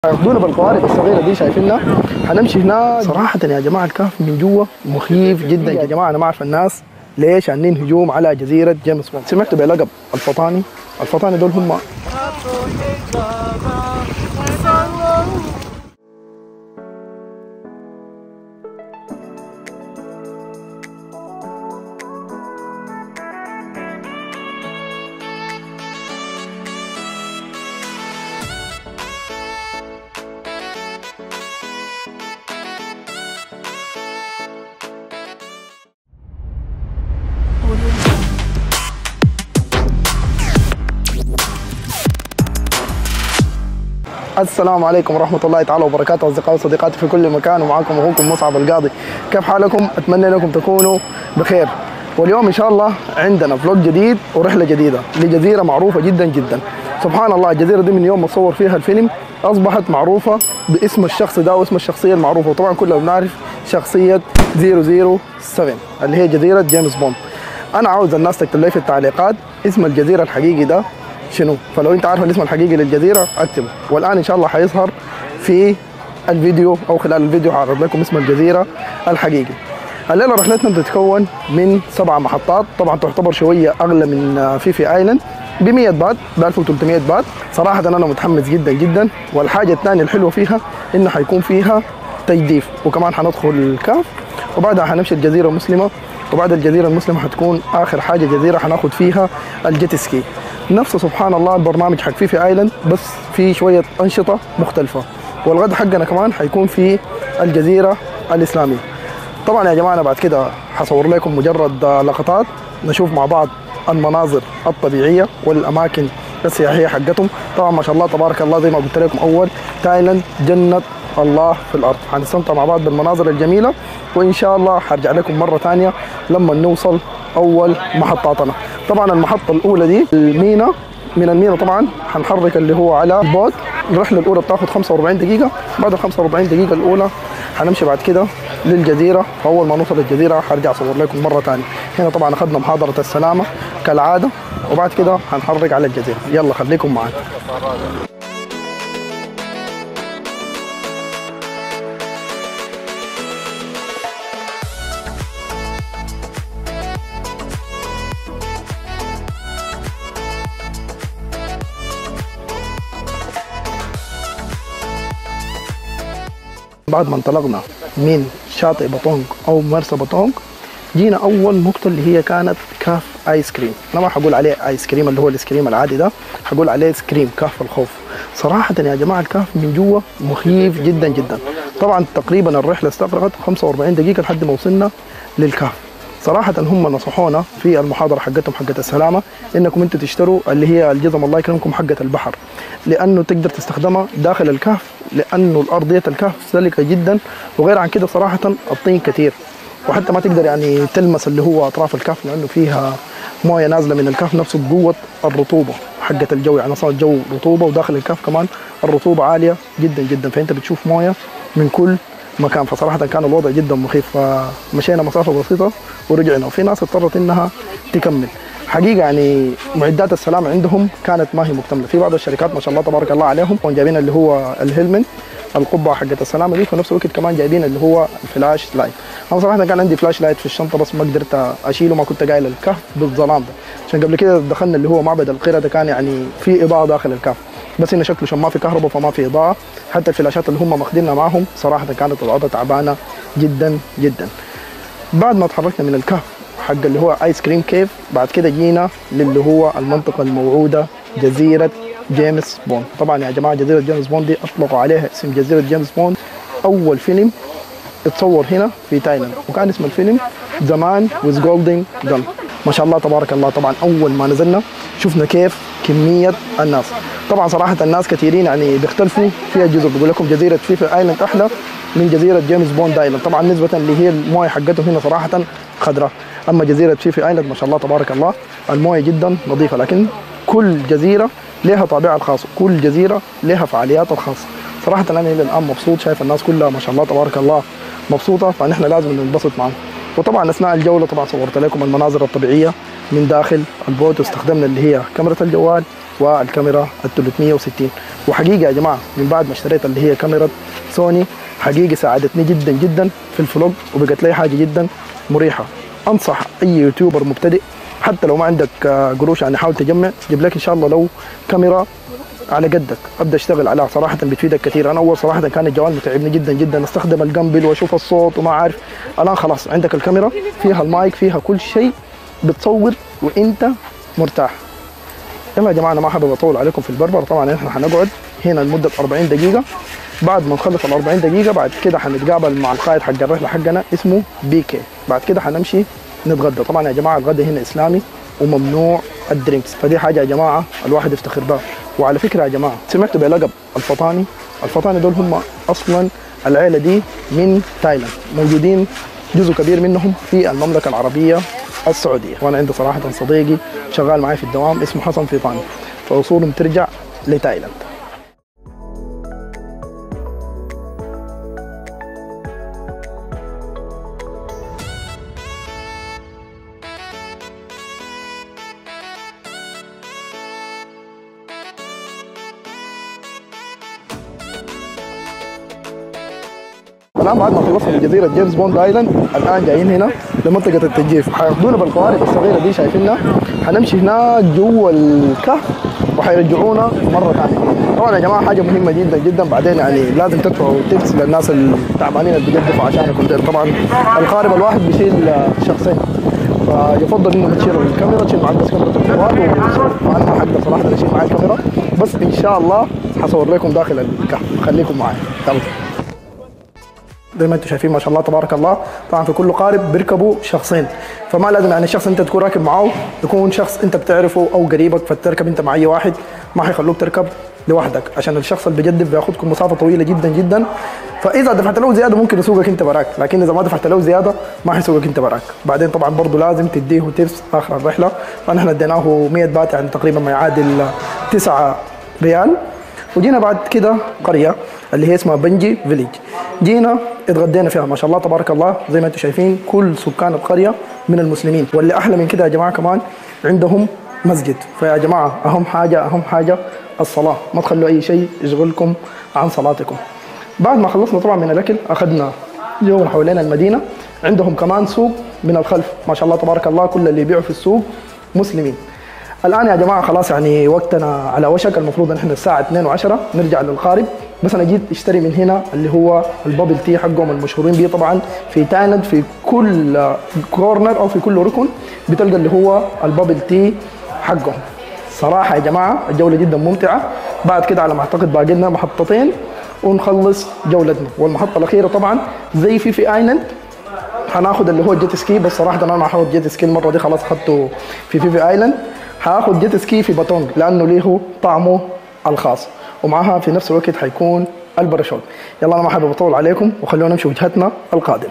ياخدونا بالقوارب الصغيره دي شايفينها. هنمشي هناك. صراحه يا جماعه الكهف من جوا مخيف جدا يا جماعه. انا ما اعرف الناس ليش عاملين هجوم على جزيره جيمس بوند. سمعتوا بلقب الفطاني. الفطاني دول هم السلام عليكم ورحمة الله تعالى وبركاته أصدقائي وصديقاتي في كل مكان، ومعكم أخوكم مصعب القاضي. كيف حالكم؟ أتمنى أنكم تكونوا بخير. واليوم إن شاء الله عندنا فلوج جديد ورحلة جديدة لجزيرة معروفة جدا جدا. سبحان الله الجزيرة دي من يوم ما تصور فيها الفيلم أصبحت معروفة باسم الشخص ده واسم الشخصية المعروفة، وطبعا كلنا بنعرف شخصية 007 اللي هي جزيرة جيمس بوند. أنا عاوز الناس تكتب لي في التعليقات اسم الجزيرة الحقيقي ده شنو، فلو انت عارف الاسم الحقيقي للجزيره اكتبه، والان ان شاء الله حيظهر في الفيديو او خلال الفيديو هعرض لكم اسم الجزيره الحقيقي. الليله رحلتنا بتتكون من 7 محطات، طبعا تعتبر شويه اغلى من فيفي ايلاند ب 100 بات، ب 1300 بات. صراحه انا متحمس جدا جدا، والحاجه الثانيه الحلوه فيها انه حيكون فيها تجديف، وكمان حندخل الكهف وبعدها حنمشي الجزيره المسلمه، وبعد الجزيره المسلمه حتكون اخر حاجه جزيره حناخذ فيها الجيت سكي. نفسه سبحان الله البرنامج حق فيفي ايلاند بس في شويه انشطه مختلفه. والغد حقنا كمان حيكون في الجزيره الاسلاميه. طبعا يا جماعه انا بعد كده حصور لكم مجرد لقطات نشوف مع بعض المناظر الطبيعيه والاماكن السياحيه حقتهم. طبعا ما شاء الله تبارك الله زي ما قلت لكم اول تايلاند جنه الله في الارض. حنستمتع مع بعض بالمناظر الجميله، وان شاء الله حرجع لكم مره ثانيه لما نوصل اول محطاتنا. طبعا المحطه الاولى دي المينا، من المينا طبعا حنحرك اللي هو على البوت. الرحله الاولى بتاخذ 45 دقيقه، بعد ال 45 دقيقه الاولى حنمشي بعد كده للجزيره. فاول ما نوصل الجزيره حرجع اصور لكم مره ثانيه. هنا طبعا اخذنا محاضره السلامه كالعاده، وبعد كده حنحرك على الجزيره. يلا خليكم معانا. بعد ما انطلقنا من شاطئ بطونج او مرسى بطونج، جينا اول نقطه اللي هي كانت كهف ايس كريم. انا ما حقول عليه ايس كريم اللي هو الايس كريم العادي ده، حقول عليه سكريم كهف الخوف. صراحه يا جماعه الكهف من جوا مخيف جدا جدا. طبعا تقريبا الرحله استغرقت 45 دقيقه لحد ما وصلنا للكهف. صراحة هم نصحونا في المحاضرة حقتهم حقت السلامة انكم انتم تشتروا اللي هي الجزم الله يكرمكم حقت البحر، لانه تقدر تستخدمها داخل الكهف، لانه الارضية الكهف سلكة جدا، وغير عن كده صراحة الطين كثير، وحتى ما تقدر يعني تلمس اللي هو اطراف الكهف لانه فيها مويه نازلة من الكهف نفسه بقوة الرطوبة حقت الجو. يعني صار الجو رطوبة، وداخل الكهف كمان الرطوبة عالية جدا جدا، فانت بتشوف مويه من كل مكان. فصراحة كان الوضع جدا مخيف، فمشينا مسافة بسيطة ورجعنا، وفي ناس اضطرت انها تكمل. حقيقة يعني معدات السلامة عندهم كانت ما هي مكتملة. في بعض الشركات ما شاء الله تبارك الله عليهم جايبين اللي هو الهيلمت، القبعة حقت السلامة دي، في نفس الوقت كمان جايبين اللي هو الفلاش لايت. انا صراحة كان عندي فلاش لايت في الشنطة بس ما قدرت اشيله، ما كنت قايل الكهف بالظلام ده، عشان قبل كده دخلنا اللي هو معبد القردة كان يعني في اضاءة داخل الكهف، بس انه شكله عشان ما في كهرباء فما في اضاءه. حتى الفلاشات اللي هم ماخذينها معاهم صراحه كانت الوضع تعبانه جدا جدا. بعد ما تحركنا من الكهف حق اللي هو ايس كريم كيف، بعد كده جينا للي هو المنطقه الموعوده جزيره جيمس بوند. طبعا يا جماعه جزيره جيمس بوند دي اطلقوا عليها اسم جزيره جيمس بوند. اول فيلم اتصور هنا في تايلاند، وكان اسم الفيلم زمان ويز جولدن جن. ما شاء الله تبارك الله. طبعا اول ما نزلنا شفنا كيف كميه الناس. طبعا صراحه الناس كثيرين يعني بيختلفوا في الجزر، بيقول لكم جزيره فيفي ايلاند احلى من جزيره جيمس بوند ايلاند، طبعا نسبه اللي هي المويه حقتهم هنا صراحه خضراء. اما جزيره فيفي ايلاند ما شاء الله تبارك الله المويه جدا نظيفه، لكن كل جزيره لها طابعها الخاص، كل جزيره لها فعالياتها الخاصه. صراحه انا الى الان مبسوط، شايف الناس كلها ما شاء الله تبارك الله مبسوطه، فنحن لازم ننبسط معهم. وطبعا اثناء الجوله طبعا صورت لكم المناظر الطبيعيه من داخل البوت، واستخدمنا اللي هي كاميرا الجوال والكاميرا ال 360. وحقيقه يا جماعه من بعد ما اشتريت اللي هي كاميرا سوني حقيقه ساعدتني جدا جدا في الفلوج، وبقت لي حاجه جدا مريحه. انصح اي يوتيوبر مبتدئ حتى لو ما عندك قروش يعني حاول تجمع، جيب لك ان شاء الله لو كاميرا على قدك ابدا اشتغل عليها، صراحه بتفيدك كثير. انا اول صراحه كان الجوال متعبني جدا جدا، استخدم الجنبل واشوف الصوت وما عارف. الان خلاص عندك الكاميرا فيها المايك فيها كل شيء، بتصور وانت مرتاح. يلا يا جماعه انا ما حابب اطول عليكم في البربر. طبعا احنا حنقعد هنا لمده 40 دقيقه. بعد ما نخلص ال 40 دقيقه بعد كده حنتقابل مع القائد حق الرحله حقنا اسمه بيكي. بعد كده حنمشي نتغدى. طبعا يا جماعه الغدا هنا اسلامي وممنوع الدرينكس، فدي حاجه يا جماعه الواحد يفتخر بها. وعلى فكره يا جماعه سمعتوا بلقب الفطاني؟ الفطاني دول هم اصلا العيله دي من تايلاند، موجودين جزء كبير منهم في المملكه العربيه السعوديه. وانا عندي صراحه صديقي شغال معي في الدوام اسمه حسن فطاني، فاصولهم ترجع لتايلاند. الان بعد ما خلصنا من جزيره جيمس بوند ايلاند الان جايين هنا لمنطقه التجييف، حياخذونا بالقوارب الصغيره دي شايفينها، حنمشي هناك جوا الكهف وحيرجعونا مره ثانيه. طبعا يا جماعه حاجه مهمه جدا جدا، بعدين يعني لازم تدفعوا تيبس للناس التعبانين اللي بيقدفوا عشانكم. طبعا القارب الواحد بيشيل شخصين، فيفضل انه تشيل الكاميرا، تشيل معك بس كاميرا الجوال. وانا ما حقدر صراحه اشيل معي الكاميرا، بس ان شاء الله حصور لكم داخل الكهف، خليكم معي. يلا زي ما انتم شايفين ما شاء الله تبارك الله. طبعا في كل قارب بيركبوا شخصين، فما لازم يعني الشخص انت تكون راكب معاه يكون شخص انت بتعرفه او قريبك، فتركب انت مع اي واحد، ما حيخلوك تركب لوحدك عشان الشخص اللي بيجدف بياخدكم مسافه طويله جدا جدا. فاذا دفعت له زياده ممكن يسوقك انت براك، لكن اذا ما دفعت له زياده ما حيسوقك انت براك. بعدين طبعا برضه لازم تديه تيبس اخر الرحله، فنحن اديناه 100 بات يعني تقريبا ما يعادل 9 ريال. وجينا بعد كده قريه اللي هي اسمها بنجي فيليج، جينا اتغدينا فيها ما شاء الله تبارك الله. زي ما انتم شايفين كل سكان القريه من المسلمين، واللي احلى من كده يا جماعه كمان عندهم مسجد. فيا جماعه اهم حاجه الصلاه، ما تخلوا اي شيء يشغلكم عن صلاتكم. بعد ما خلصنا طبعا من الاكل اخذنا جوله حوالين المدينه. عندهم كمان سوق من الخلف ما شاء الله تبارك الله، كل اللي يبيعوا في السوق مسلمين. الان يا جماعه خلاص يعني وقتنا على وشك، المفروض ان احنا الساعه 2:10 نرجع للقارب. بس انا جيت اشتري من هنا اللي هو البابل تي حقهم المشهورين به طبعا في تايلاند، في كل كورنر او في كل ركن بتلقى اللي هو البابل تي حقهم. صراحه يا جماعه الجوله جدا ممتعه. بعد كده على ما اعتقد باقي لنا محطتين ونخلص جولتنا، والمحطه الاخيره طبعا زي في ايلاند هناخد اللي هو الجيت سكي. بس صراحه انا ما هاخد جيت سكي المره دي، خلاص اخذته في ايلاند. هاخد جيت سكي في باتونج لانه له طعمه الخاص، ومعها في نفس الوقت حيكون الباراشوت. يلا انا ما حابب اطول عليكم وخلونا نمشي وجهتنا القادمه.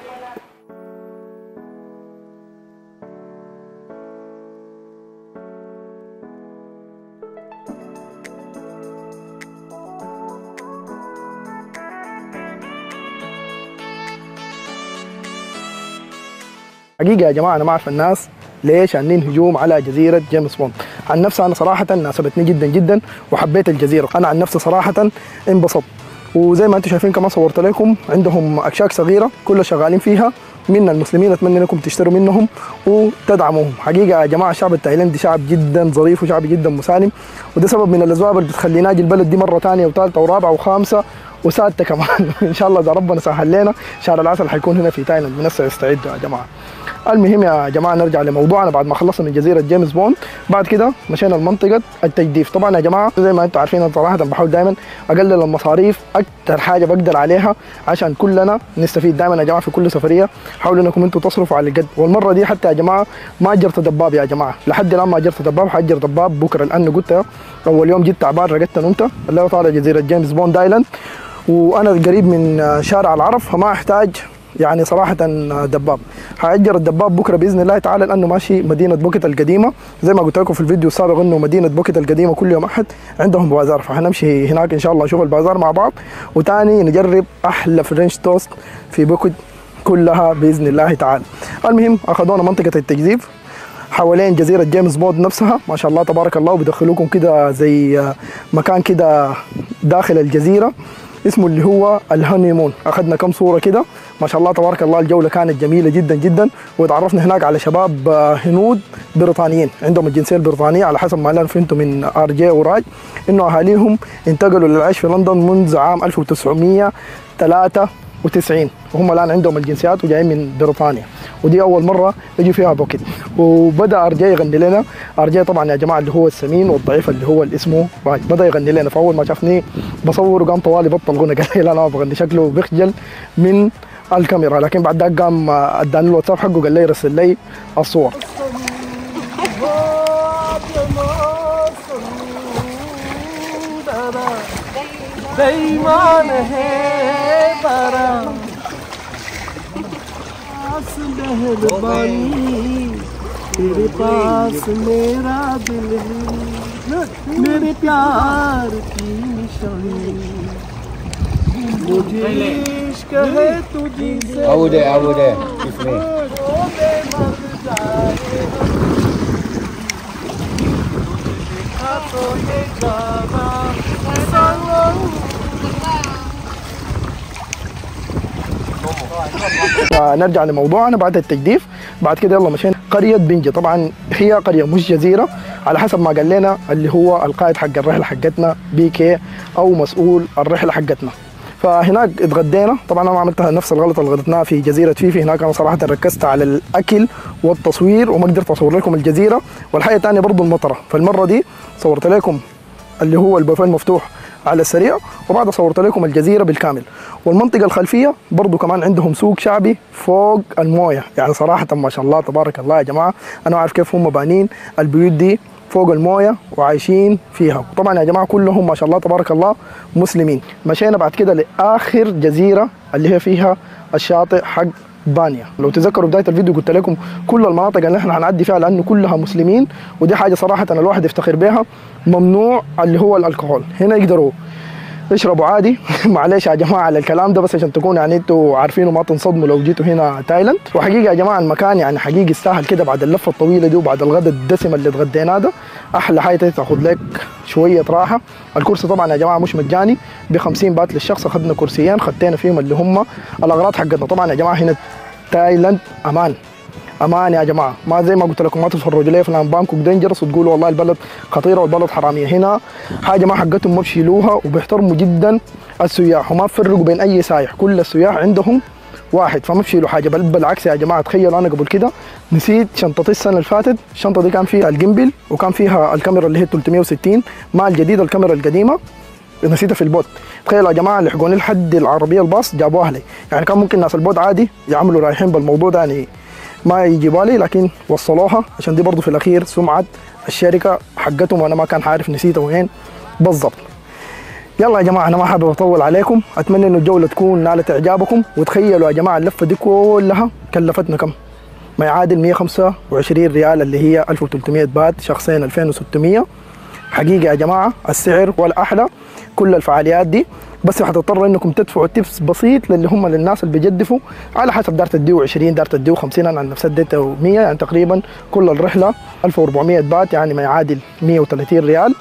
حقيقه يا جماعه انا ما اعرف الناس ليش عاملين هجوم على جزيره جيمس بوند. عن نفسي انا صراحه ناسبتني جدا جدا وحبيت الجزيره. انا عن نفسي صراحه انبسطت، وزي ما انتم شايفين كمان صورت لكم عندهم اكشاك صغيره كلها شغالين فيها من المسلمين. اتمنى انكم تشتروا منهم وتدعموهم. حقيقه يا جماعه الشعب التايلندي شعب جدا ظريف وشعب جدا مسالم، وده سبب من الاسباب اللي بتخلينا اجي البلد دي مره ثانيه وثالثه ورابعه وخامسه وسادسه كمان. ان شاء الله اذا ربنا سهل لنا شهر العسل حيكون هنا في تايلاند، من هسه يستعدوا يا جماعه. المهم يا جماعه نرجع لموضوعنا. بعد ما خلصنا من جزيره جيمس بوند بعد كده مشينا لمنطقه التجديف. طبعا يا جماعه زي ما انتم عارفين انا صراحه بحاول دائما اقلل المصاريف اكثر حاجه بقدر عليها عشان كلنا نستفيد. دائما يا جماعه في كل سفريه حاولوا انكم انتم تصرفوا على القد. والمره دي حتى يا جماعه ما اجرت دباب يا جماعه، لحد الان ما اجرت دباب. حاجر دباب بكره لانه قلت اول يوم جيت تعبان رقدت نمت اللي هو طالع جزيره جيمس بوند ايلاند، وانا قريب من شارع العرب فما احتاج يعني صراحة دباب. هأجر الدباب بكرة بإذن الله تعالى لأنه ماشي مدينة بوكيت القديمة. زي ما قلت لكم في الفيديو السابق إنه مدينة بوكيت القديمة كل يوم أحد عندهم بازار، فهنمشي هناك إن شاء الله نشوف البازار مع بعض، وتاني نجرب أحلى فرنش توست في بوكيت كلها بإذن الله تعالى. المهم أخذونا منطقة التجديف. حوالين جزيرة جيمس بوند نفسها ما شاء الله تبارك الله، وبيدخلوكم كده زي مكان كده داخل الجزيرة اسمه اللي هو الهانيمون. اخذنا كم صورة كده ما شاء الله تبارك الله. الجولة كانت جميلة جدا جدا، وتعرفنا هناك على شباب هنود بريطانيين عندهم الجنسية البريطانية على حسب ما انا فهمته من RJ وراج، انه اهاليهم انتقلوا للعيش في لندن منذ عام 1993 وهم الان عندهم الجنسيات وجايين من بريطانيا، ودي اول مره يجوا فيها بوكيت. وبدا RJ يغني لنا. RJ طبعا يا جماعه اللي هو السمين والضعيف اللي هو اللي اسمه راج، بدا يغني لنا. فاول ما شافني بصور وقام طوالي بطل غنى، قال لي لا انا ما بغني، شكله بيخجل من الكاميرا. لكن بعد ذاك قام اداني الواتساب حقه قال لي يرسل لي الصور. बेईमान है बड़ा मेहरबानी तेरे पास मेरा दिल है मेरे प्यार की निशानी मुझे इश्क है तुझी से Abu there इसमें तो ये गाना نرجع لموضوعنا بعد التجديف. بعد كده يلا مشينا قرية بنجة. طبعا هي قرية مش جزيرة على حسب ما قال لنا اللي هو القائد حق الرحلة حقتنا BK أو مسؤول الرحلة حقتنا. فهناك اتغدينا. طبعا انا ما عملت نفس الغلطه اللي غلطناها في جزيره فيفي. هناك انا صراحه ركزت على الاكل والتصوير وما قدرت اصور لكم الجزيره. والحاجه الثانيه برضه المطره، فالمره دي صورت لكم اللي هو البوفيه المفتوح على السريع، وبعد صورت لكم الجزيره بالكامل. والمنطقه الخلفيه برضه كمان عندهم سوق شعبي فوق المويه. يعني صراحه ما شاء الله تبارك الله يا جماعه، انا عارف كيف هم بانين البيوت دي فوق المويه وعايشين فيها. وطبعا يا جماعه كلهم ما شاء الله تبارك الله مسلمين. مشينا بعد كده لاخر جزيره اللي هي فيها الشاطئ حق بانيا. لو تذكروا بدايه الفيديو قلت لكم كل المناطق اللي احنا هنعدي فيها لانه كلها مسلمين، ودي حاجه صراحه أنا الواحد يفتخر بها. ممنوع اللي هو الكحول، هنا يقدروا يشربوا عادي. معلش يا جماعه على الكلام ده، بس عشان تكونوا يعني انتوا عارفين وما تنصدموا لو جيتوا هنا تايلاند. وحقيقه يا جماعه المكان يعني حقيقي يستاهل كده بعد اللفه الطويله دي وبعد الغداء الدسم اللي اتغديناه ده. احلى حاجه تاخذ لك شويه راحه. الكرسي طبعا يا جماعه مش مجاني، ب 50 بات للشخص. اخذنا كرسيين خدينا فيهم اللي هم الاغراض حقتنا. طبعا يا جماعه هنا تايلاند امان يا جماعه، ما زي ما قلت لكم ما تتفرجوا لي افلام بانكوك دينجرس وتقولوا والله البلد خطيره والبلد حراميه. هنا حاجه ما حقتهم ما بشيلوها، وبيحترموا جدا السياح وما بفرقوا بين اي سايح. كل السياح عندهم واحد، فما بشيلوا حاجه. بل بالعكس يا جماعه، تخيلوا انا قبل كده نسيت شنطتي السنه اللي فاتت. الشنطه دي كان فيها الجيمبل وكان فيها الكاميرا اللي هي 360 مع الجديده الكاميرا القديمه نسيتها في البوت. تخيلوا يا جماعه لحقوني لحد العربيه الباص جابوها لي. يعني كان ممكن ناس البوت عادي يعملوا رايحين بالموضوع ده يعني ما يجيبوا لي، لكن وصلوها عشان دي برضه في الاخير سمعه الشركه حقتهم، وانا ما كان عارف نسيتها وين بالضبط. يلا يا جماعه انا ما حابب اطول عليكم، اتمنى انه الجوله تكون نالت اعجابكم. وتخيلوا يا جماعه اللفه دي كلها كلفتنا كم؟ ما يعادل 125 ريال اللي هي 1300 بات، شخصين 2600. حقيقه يا جماعه السعر ولا احلى. كل الفعاليات دي بس هتضطروا انكم تدفعوا تيبس بسيط للي هم للناس اللي بيجدفوا على حسب دار تديو 20 دار تديو 50. انا عن نفسي اديته 100، يعني تقريبا كل الرحله 1400 بات، يعني ما يعادل 130 ريال.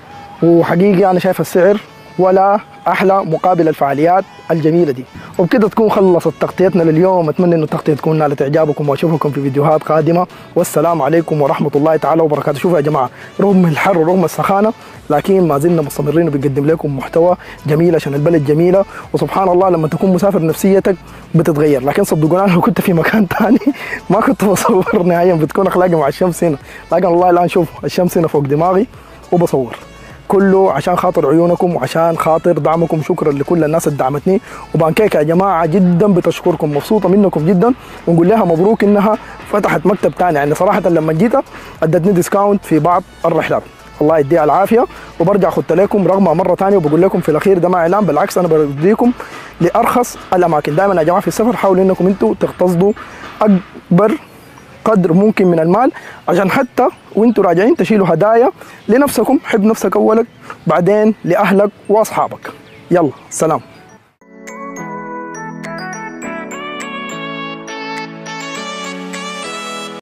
وحقيقي انا شايف السعر ولا احلى مقابل الفعاليات الجميله دي. وبكده تكون خلصت تغطيتنا لليوم. اتمنى انه التغطيه تكون نالت اعجابكم، واشوفكم في فيديوهات قادمه. والسلام عليكم ورحمه الله تعالى وبركاته. شوفوا يا جماعه، رغم الحر ورغم السخانه لكن ما زلنا مستمرين وبنقدم لكم محتوى جميل عشان البلد جميله. وسبحان الله لما تكون مسافر نفسيتك بتتغير. لكن صدقوني لو كنت في مكان ثاني ما كنت بصور نهائيا، بتكون اخلاقي مع الشمس هنا. لكن والله الان شوف الشمس هنا فوق دماغي وبصور، كله عشان خاطر عيونكم وعشان خاطر دعمكم. شكرا لكل الناس اللي دعمتني. وبانكيك يا جماعه جدا بتشكركم، مبسوطه منكم جدا، ونقول لها مبروك انها فتحت مكتب ثاني. يعني صراحه لما جيتها ادتني ديسكاونت في بعض الرحلات، الله يديها العافيه. وبرجع اخذت لكم رقمها مره ثانيه، وبقول لكم في الاخير ده ما اعلان، بالعكس انا بديكم لارخص الاماكن. دائما يا جماعه في السفر حاولوا انكم انتم تقتصدوا اكبر قدر ممكن من المال، عشان حتى وانتوا راجعين تشيلوا هدايا لنفسكم. حب نفسك اولك، بعدين لاهلك واصحابك. يلا سلام.